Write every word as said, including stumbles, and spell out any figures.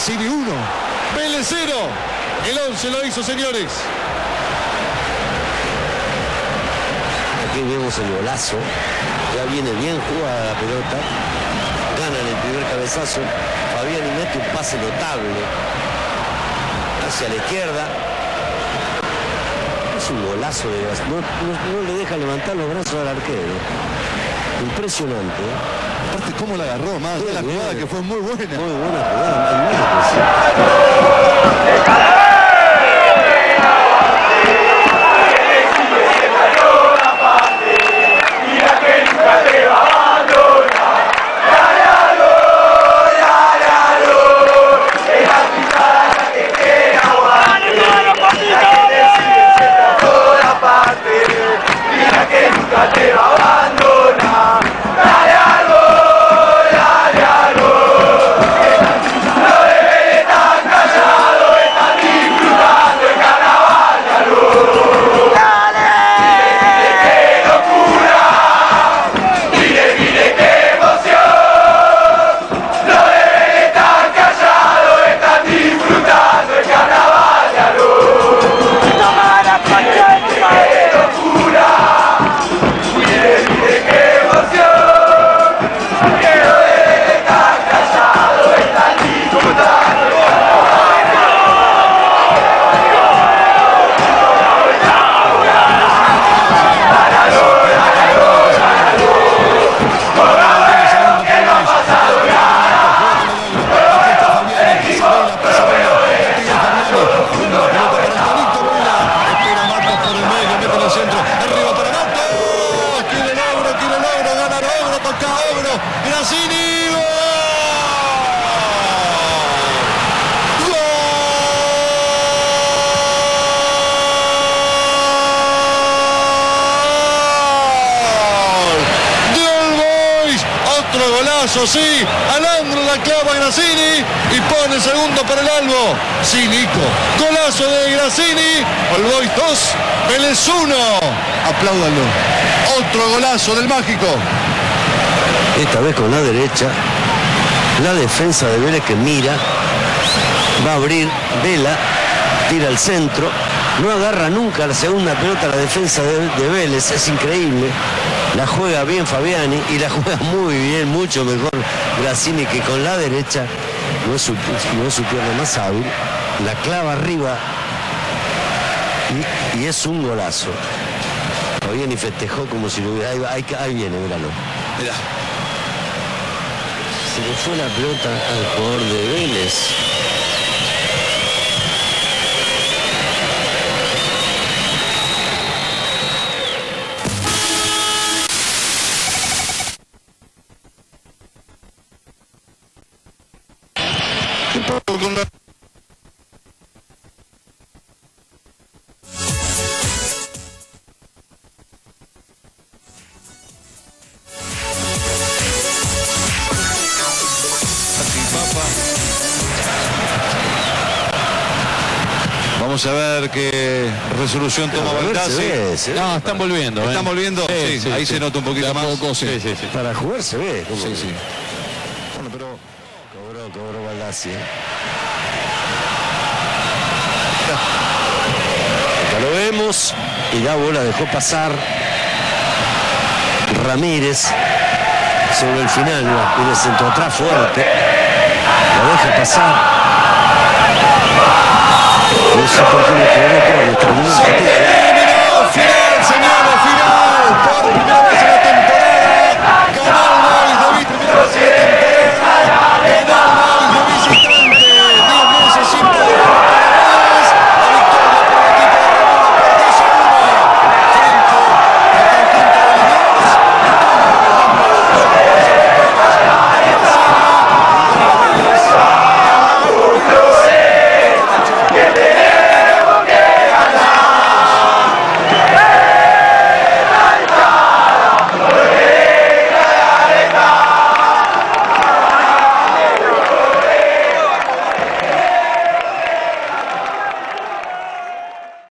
Gracini uno. Vélez cero. El once lo hizo, señores. Aquí vemos el golazo. Ya viene bien jugada la pelota. Ganan el primer cabezazo. Fabiani mete un pase notable hacia la izquierda. Es un golazo de Gracini. No, no, no le deja levantar los brazos al arquero. Impresionante. ¿eh? Aparte cómo la agarró, más de la jugada que fue muy buena. Muy buena jugada. Gracini, ¡gol! ¡Gol! ¡De All Boys! Otro golazo, sí. Alandro la clava Gracini y pone segundo para el Albo. Sí, Nico. Golazo de Gracini. All Boys dos, Vélez uno. Apláudanlo. Otro golazo del Mágico. Esta vez con la derecha, la defensa de Vélez que mira, va a abrir, Vela, tira al centro, no agarra nunca la segunda pelota la defensa de, de Vélez, es increíble, la juega bien Fabiani y la juega muy bien, mucho mejor Gracini, que con la derecha no es su, no es su pierna más hábil, la clava arriba y, y es un golazo. Fabiani festejó como si lo hubiera, ahí, ahí, ahí viene, míralo. Mirá. Se le fue la pelota al jugador de Vélez. Vamos a ver qué resolución toma Baldassi. No, están volviendo. ¿Están ¿eh? volviendo? Sí, Sí, sí, ahí sí. se nota un poquito De a más. poco, sí. Sí, sí, sí. Para jugar se ve. ¿Cómo Sí, que? sí. Bueno, pero cobró, cobró Baldassi. ¿eh? Acá lo vemos. Y Gabo la dejó pasar. Ramírez. Sobre el final, mira, viene centro atrás fuerte. La deja pasar.